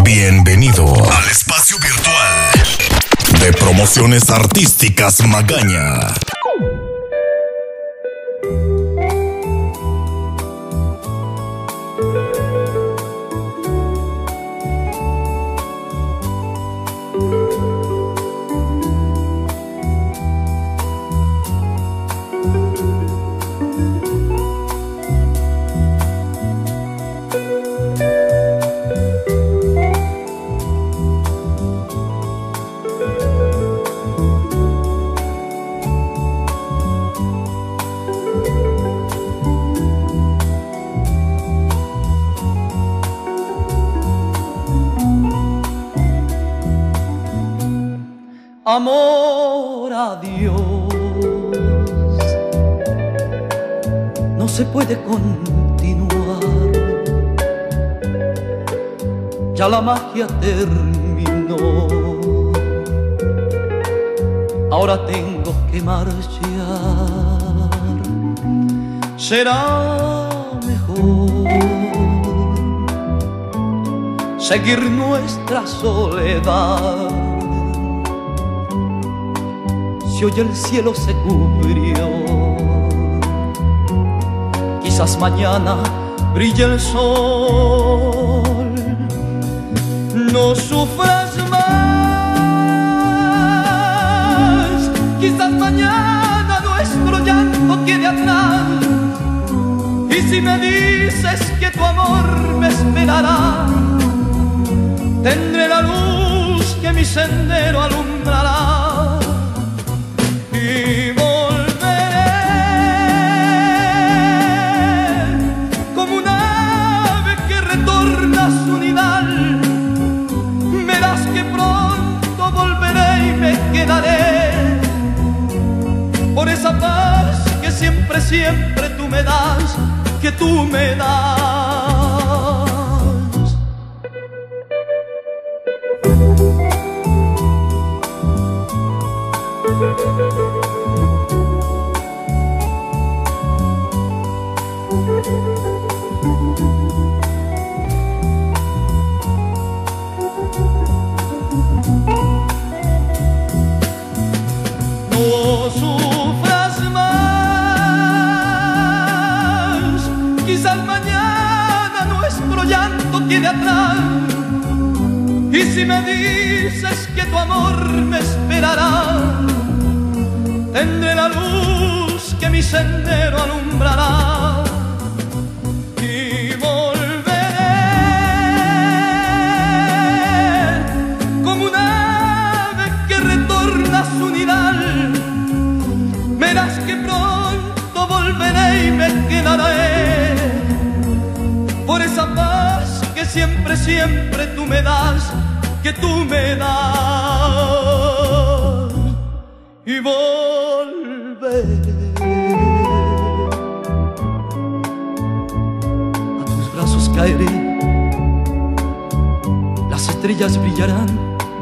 Bienvenido al espacio virtual de Promociones Artísticas Magaña. Amor a Dios, no se puede continuar, ya la magia terminó, ahora tengo que marchar, será mejor seguir nuestra soledad. Si hoy el cielo se cubrió, quizás mañana brille el sol. No sufras más, quizás mañana nuestro llanto quede atrás. Y si me dices que tu amor me esperará, tendré la luz que mi sendero alumbrará. Y volveré como un ave que retorna a su nidal. Verás que pronto volveré y me quedaré por esa paz que siempre, siempre tú me das, que tú me das. No sufras más, quizás mañana nuestro llanto quede atrás. Y si me dices que tu amor me esperará, tendré la luz que mi sendero alumbrará. Y volveré como un ave que retorna a su nidal. Verás que pronto volveré y me quedaré por esa paz que siempre, siempre tú me das, que tú me das. Y volveré a tus brazos, caeré, las estrellas brillarán.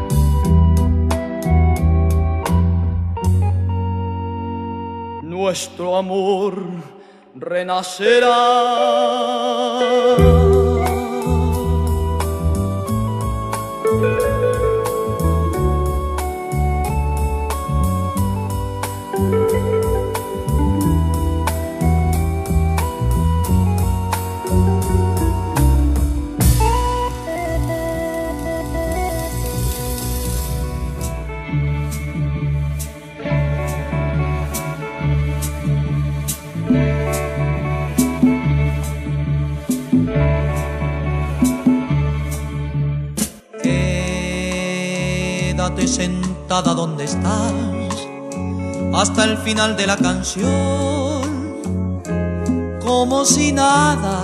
Nuestro amor renacerá. Quédate sentada donde estás hasta el final de la canción, como si nada.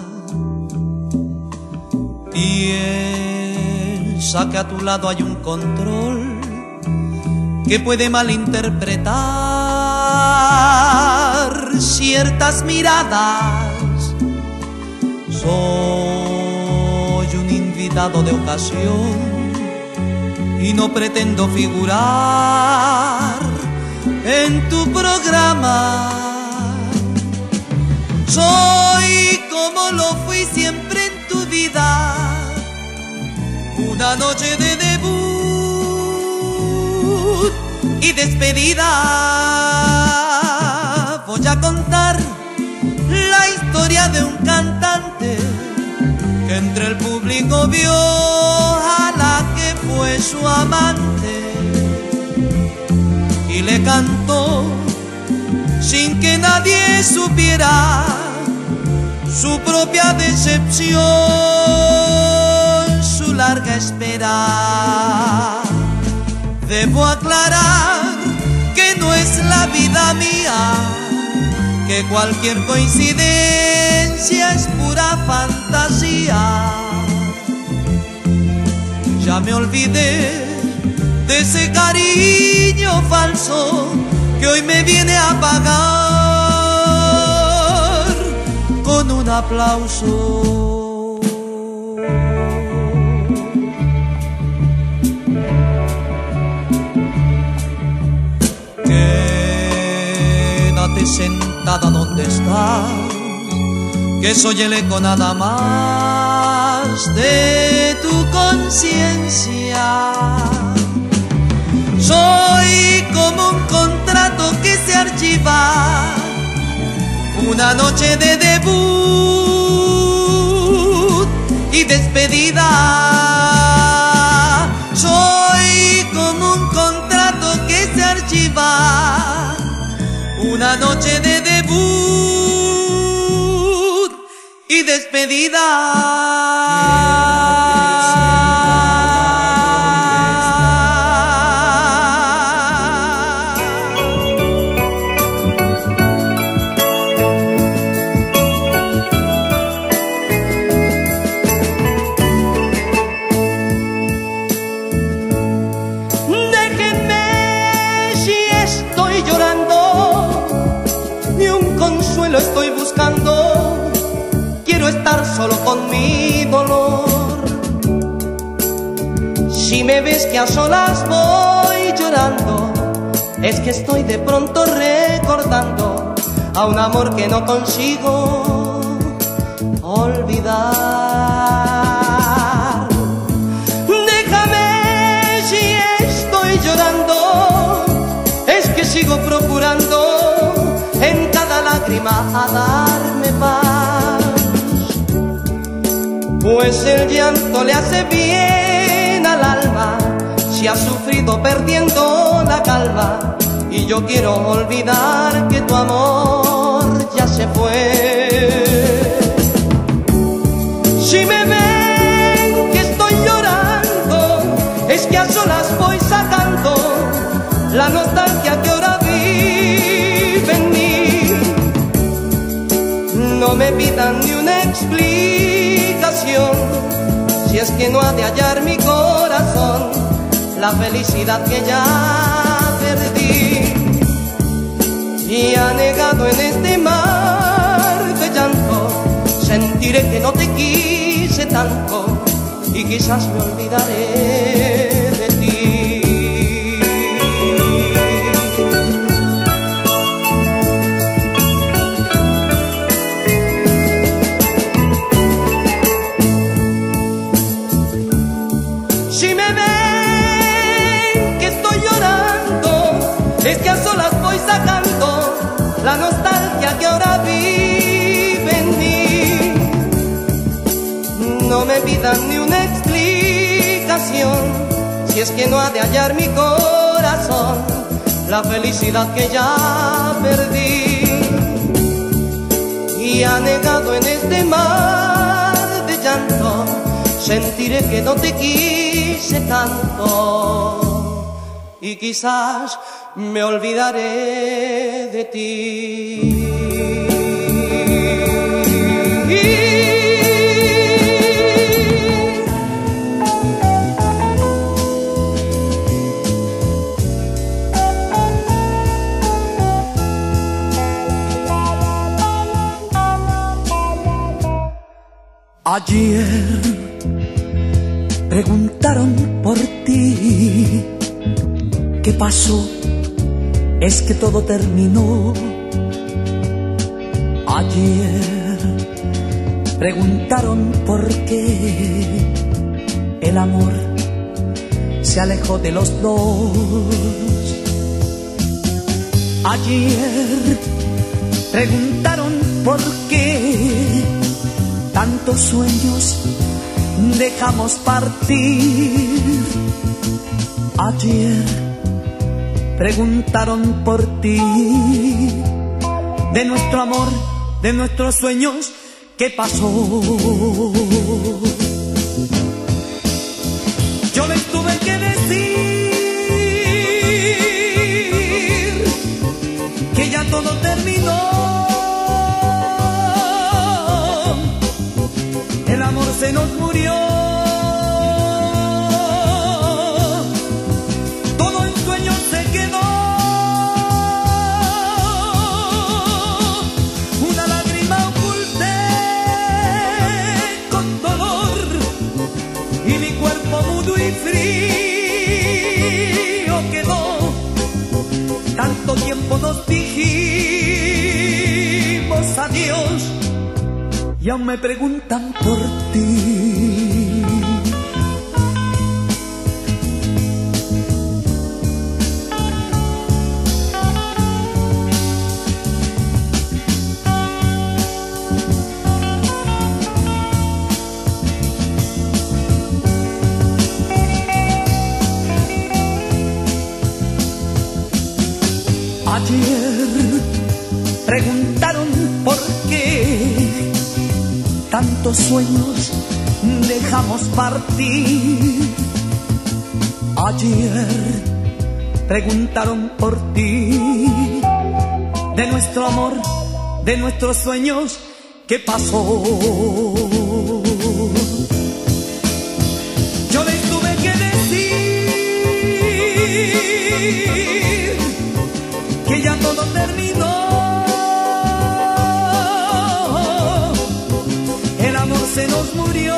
Piensa que a tu lado hay un control que puede malinterpretar ciertas miradas. Soy un invitado de ocasión y no pretendo figurar en tu programa. Soy como lo fui siempre en tu vida, una noche de debut y despedida. Voy a contar la historia de un cantante que entre el público vio a la que fue su amante y le cantó sin que nadie supiera su propia decepción, su larga espera. Debo aclarar que no es la vida mía, que cualquier coincidencia es pura fantasía. Ya me olvidé de ese cariño falso que hoy me viene a pagar con un aplauso. Quédate sentada donde estás, que soy el eco nada más de tu conciencia. Soy como un contrato que se archiva, una noche de debut y despedida. Soy como un contrato que se archiva, una noche de debut y despedida. Estoy buscando, quiero estar solo con mi dolor. Si me ves que a solas voy llorando, es que estoy de pronto recordando a un amor que no consigo olvidar. Déjame si estoy llorando, es que sigo procurando en cada lágrima a darme paz, pues el llanto le hace bien al alma si ha sufrido perdiendo la calma. Y yo quiero olvidar que tu amor ya se fue. Si me ven que estoy llorando, es que a solas voy sacando la nostalgia que ahora vive en mí. No me pidan ni una explicación, si es que no ha de hallar mi corazón la felicidad que ya perdí. Y anegado en este mar de llanto, sentiré que no te quise tanto y quizás me olvidaré de ti. Es que a solas voy sacando la nostalgia que ahora vive en mí. No me pidan ni una explicación, si es que no ha de hallar mi corazón la felicidad que ya perdí. Y anegado en este mar de llanto, sentiré que no te quise tanto y quizás me olvidaré de ti. Ayer preguntaron por ti. ¿Qué pasó? Es que todo terminó. Ayer preguntaron por qué. el amor se alejó de los dos. Ayer preguntaron por qué tantos sueños dejamos partir. Ayer preguntaron por ti, de nuestro amor, de nuestros sueños, ¿qué pasó? Yo les tuve que decir que ya todo terminó. El amor se nos murió. Todo en sueños se quedó. Una lágrima oculté con dolor y mi cuerpo mudo y frío quedó. Tanto tiempo nos dijimos adiós y aún me preguntan por ti. Ayer preguntaron por qué tantos sueños dejamos partir. Ayer preguntaron por ti, de nuestro amor, de nuestros sueños, ¿qué pasó? Yo les tuve que decir que ya todo terminó. El amor se nos murió.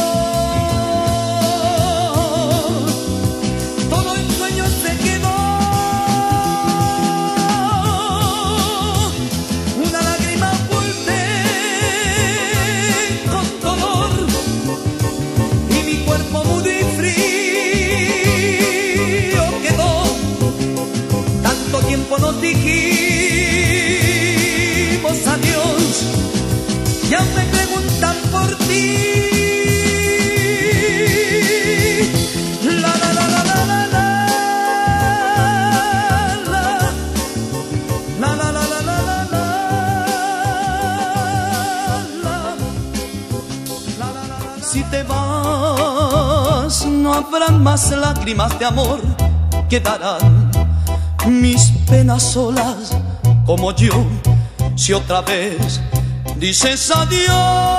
Todo en sueños se quedó. Una lágrima oculté con dolor y mi cuerpo mudo y frío quedó. Tanto tiempo nos dijimos adiós y aún me preguntan por ti. La la la la la la la la la la la la la la. Si te vas no habrán más lágrimas de amor, quedarán mis penas solas como yo. Si otra vez dices adiós,